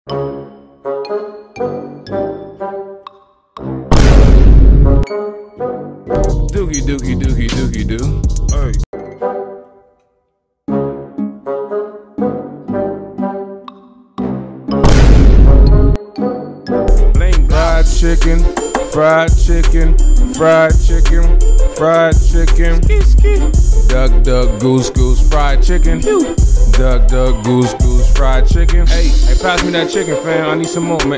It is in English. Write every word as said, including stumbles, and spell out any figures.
Dookie dookie dookie dookie doo. Hey. Fried chicken, fried chicken, fried chicken, fried chicken. Duck, duck, goose, goose, fried chicken. Duck, duck, goose, goose, fried chicken. Hey, hey, pass me that chicken, fam. I need some more, man.